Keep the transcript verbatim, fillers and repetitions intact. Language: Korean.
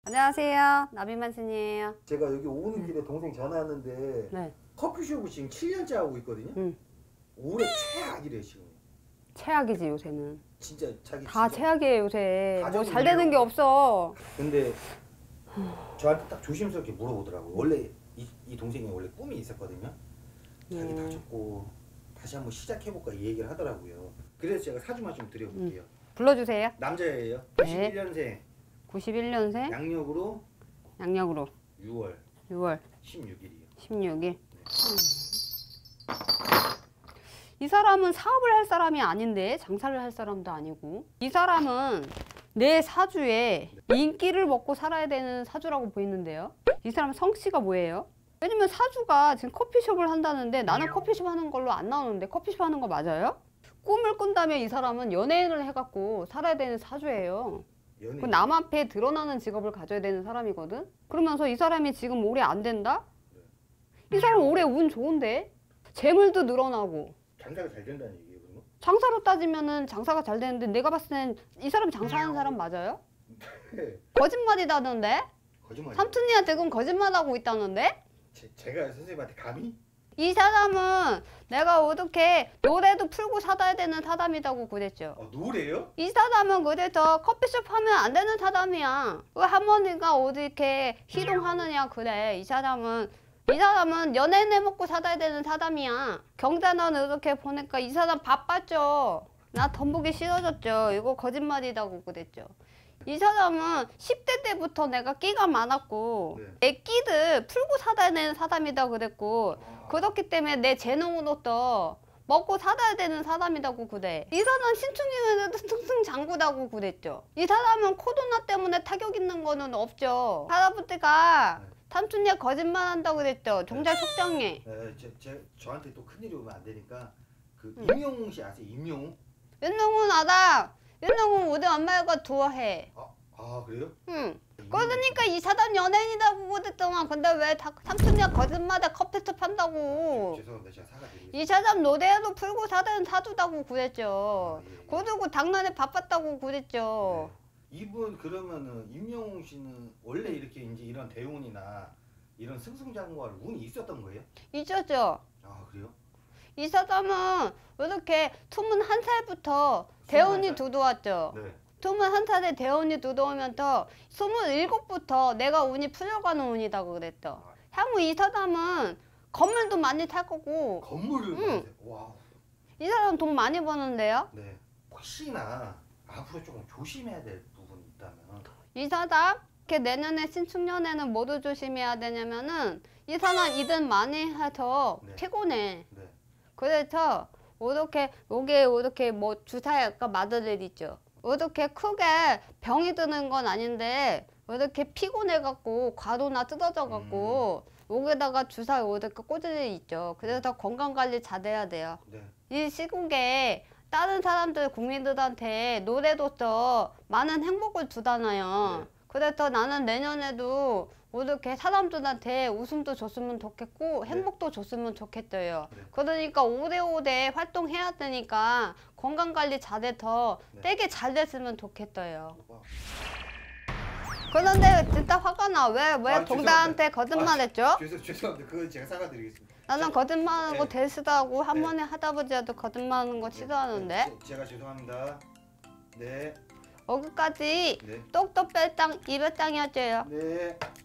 안녕하세요. 나비만신이에요. 제가 여기 오는 길에 동생 전화 왔는데 네. 커피숍을 지금 칠 년째 하고 있거든요. 응. 올해 최악이래요 지금. 최악이지 요새는. 진짜 자기 다 진짜. 최악이에요 요새. 뭐 가족을 잘 되는 게 없어. 근데 저한테 딱 조심스럽게 물어보더라고요. 원래 이, 이 동생이 원래 꿈이 있었거든요. 자기 음. 다쳤고 다시 한번 시작해볼까 이 얘기를 하더라고요. 그래서 제가 사주만 좀 드려볼게요. 음. 불러주세요. 남자예요. 네. 구십일 년생. 구십일 년생 양력으로 양력으로 유월 유월 십육 일이요. 십육 일. 이 사람은 사업을 할 사람이 아닌데 장사를 할 사람도 아니고, 이 사람은 내 사주에 인기를 먹고 살아야 되는 사주라고 보이는데요. 이 사람 성씨가 뭐예요? 왜냐면 사주가 지금 커피숍을 한다는데 나는 커피숍 하는 걸로 안 나오는데 커피숍 하는 거 맞아요? 꿈을 꾼다면 이 사람은 연예인을 해갖고 살아야 되는 사주예요. 연예인. 그 남 앞에 드러나는 직업을 가져야 되는 사람이거든? 그러면서 이 사람이 지금 올해 안 된다? 이 사람 올해 운 좋은데? 재물도 늘어나고. 장사가 잘 된다는 얘기예요, 그러면? 장사로 따지면은 장사가 잘 되는데 내가 봤을 땐 이 사람 장사하는 사람 맞아요? 거짓말이다던데? 거짓말. 삼촌이한테 그건 거짓말하고 있다는데? 제, 제가 선생님한테 감히? 이 사람은 내가 어떻게 노래도 풀고 살아야 되는 사람이라고 그랬죠. 아, 노래요? 이 사람은 그래서 커피숍 하면 안 되는 사람이야. 왜 할머니가 어떻게 희롱하느냐 그래. 이 사람은 이 사람은 연예인 해먹고 살아야 되는 사람이야. 경자는 이렇게 보니까 이 사람 바빴죠. 나 돈 보기 싫어졌죠. 이거 거짓말이라고 그랬죠. 이 사람은 십 대 때부터 내가 끼가 많았고, 네. 내 끼를 풀고 살아야 되는 사람이다 그랬고, 아. 그렇기 때문에 내 재능으로서 먹고 살아야 되는 사람이라고 그래. 이 사람 신축년에도 승승장구라고 그랬죠. 이 사람은 코로나 때문에 타격 있는 거는 없죠. 할아버지가 네. 삼촌이 거짓말한다고 그랬죠. 정작 속정해. 네, 제, 제, 저한테 또 큰일이 오면 안 되니까 그 응. 임영웅 씨 아세요? 임영웅? 윤동훈 알아. 윤동훈 우리 엄마가 좋아해. 아, 아 그래요? 응. 그러니까 이 사람 연예인이라고 그랬더만. 근데 왜 다, 삼촌이가 거짓말에 커피숍 한다고. 죄송합니다. 제가 사과드리겠습니다. 이 사람 노래도 풀고 사는 사주다고 그랬죠. 아, 예, 예. 그리고 장난에 바빴다고 그랬죠. 네. 이분 그러면은 임영웅 씨는 원래 이렇게 이제 이런 대운이나 이런 승승장구할 운이 있었던 거예요? 있었죠. 아 그래요? 이 사람은 이렇게 스물한 살부터 대운이 들어왔죠. 네. 스물한 살에 대운이 들어오면서 스물일곱부터 내가 운이 풀려가는 운이라고 그랬죠. 아, 향후 이 사람은 건물도 많이 살 거고, 건물을 응. 많으세요? 와. 이 사람 돈 많이 버는데요. 네. 혹시나 앞으로 조금 조심해야 될 부분이 있다면. 이 사람 이렇게 내년에 신축년에는 뭐를 조심해야 되냐면은, 이 사람 일을 많이 해서 네. 피곤해. 네. 그래서 이렇게 요게 이렇게 뭐 주사약과 마드를 있죠. 이렇게 크게 병이 드는 건 아닌데 이렇게 피곤해 갖고 과로나 뜯어져 갖고 음. 여기다가 주사 이렇게 꽂을 있죠. 그래서 건강 관리 잘해야 돼요. 네. 이 시국에 다른 사람들 국민들한테 노래로서 많은 행복을 주잖아요. 네. 그래서 나는 내년에도 이렇게 사람들한테 웃음도 줬으면 좋겠고 네. 행복도 줬으면 좋겠어요. 네. 그러니까 오래오래 활동해야 되니까 건강관리 잘해서 네. 되게 잘 됐으면 좋겠어요. 와. 그런데 진짜 화가 나. 왜, 왜 아, 동자한테 죄송합니다. 거짓말했죠? 아, 죄송, 죄송합니다. 그건 제가 사과드리겠습니다. 나는 제- 거짓말하는 거 네. 되게 싫어하고 네. 할머니 할아버지도 거짓말하는 거 네, 싫어하는데. 네, 제, 제가 죄송합니다. 네. 여기까지 네. 똑똑 뺄땅 이백 장이었어요. 네.